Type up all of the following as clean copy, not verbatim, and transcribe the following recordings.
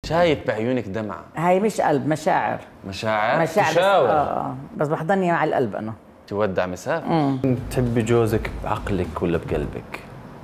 شايف بعيونك دمعة. هاي مش قلب، مشاعر. مشاعر؟ مشاعر تشاور. بس بحضني مع القلب أنا. تودع مسافة. تحبي جوزك بعقلك ولا بقلبك؟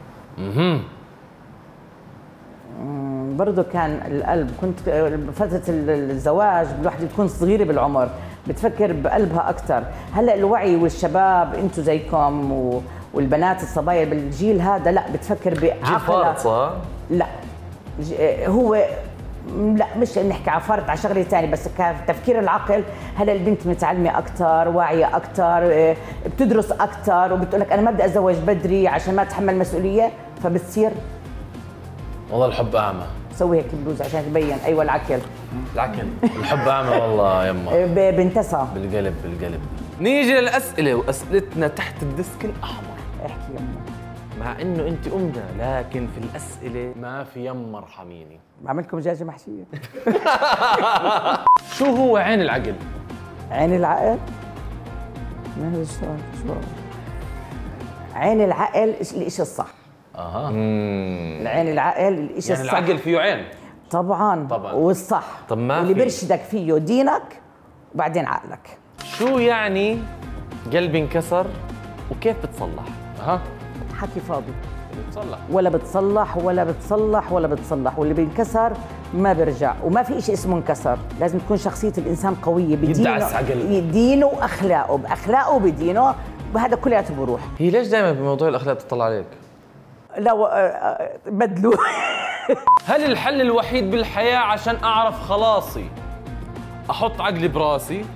برضه كان القلب. كنت فترة الزواج الواحدة بتكون صغيرة بالعمر، بتفكر بقلبها أكثر. هلا الوعي والشباب انتم زيكم والبنات الصبايا بالجيل هذا لا، بتفكر بعقلها. جيل صح؟ لا هو لا، مش نحكي على فرط، على شغله ثانيه، بس كتفكير العقل. هلا البنت متعلمه اكثر، واعيه اكثر، بتدرس اكثر، وبتقول لك انا ما بدي اتزوج بدري عشان ما اتحمل مسؤوليه، فبتصير والله الحب اعمى. سوي هيك بلوز عشان تبين. ايوه العقل. العقل الحب اعمى والله يما. بنتسى بالقلب بالقلب. نيجي للاسئله، واسئلتنا تحت الديسك الاحمر. احكي يما. مع انه انت امنا، لكن في الاسئله ما في يما ارحميني. بعملكم دجاجه محشيه. شو هو عين العقل؟ عين العقل؟ ما هذا السؤال شو؟ عين العقل الشيء الصح. العين العقل الشيء يعني الصح. العقل فيه عين؟ طبعا والصح. طب ما واللي في. بيرشدك فيه دينك وبعدين عقلك. شو يعني قلبي انكسر وكيف بتصلح؟ حكي فاضي. بتصلح ولا بتصلح ولا بتصلح ولا بتصلح، واللي بينكسر ما بيرجع، وما في شيء اسمه انكسر. لازم تكون شخصية الإنسان قوية بدينه وأخلاقه، بأخلاقه وبدينه، وهذا كلياته بروح. هي ليش دائما بموضوع الأخلاق بتطلع عليك؟ لا بدلوا. هل الحل الوحيد بالحياة عشان أعرف خلاصي أحط عقلي براسي؟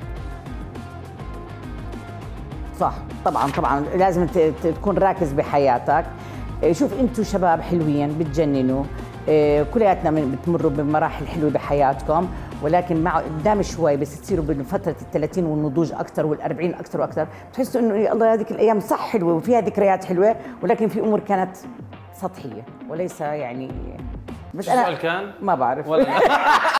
صح طبعا لازم تكون راكز بحياتك. شوف انتم شباب حلوين بتجننوا، كلياتنا بتمروا بمراحل حلوه بحياتكم، ولكن مع قدام شوي بس تصيروا بفتره ال30 والنضوج اكثر وال40 اكثر واكثر، بتحسوا انه يا الله هذيك الايام صح حلوه وفيها ذكريات حلوه، ولكن في امور كانت سطحيه وليس يعني. بس السؤال كان ما بعرف.